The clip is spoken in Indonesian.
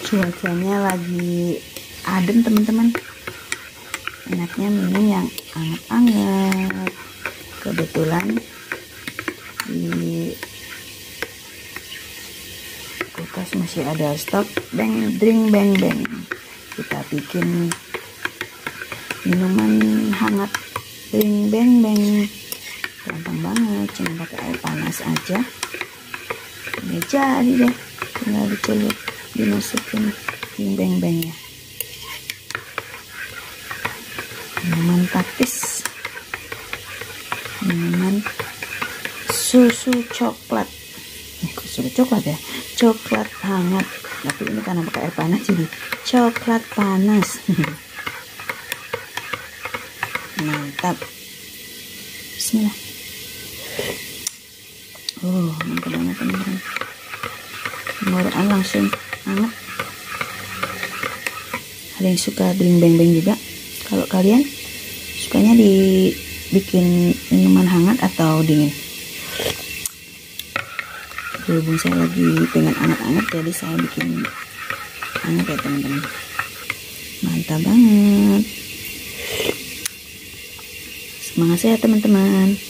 Cuacanya lagi adem teman-teman, enaknya minum yang anget-anget. Kebetulan di kulkas masih ada stok drink beng beng. Kita bikin minuman hangat drink beng beng, gampang banget, cuma pakai air panas aja. Ini jadi deh, tinggal dicelup, dimasukin drink beng bengnya. Minuman taktis, minuman susu coklat. Susu coklat ya, coklat hangat. Tapi ini karena pakai air panas jadi coklat panas. Mantap. Bismillah. Mantap banget teman-teman. Tenggorokan langsung hangat. Ada yang suka drink beng beng juga. Kalau kalian sukanya dibikin minuman hangat atau dingin? Berhubung saya lagi pengen anget-anget, jadi saya bikin hangat ya teman-teman. Mantap banget. Semangat saya teman-teman.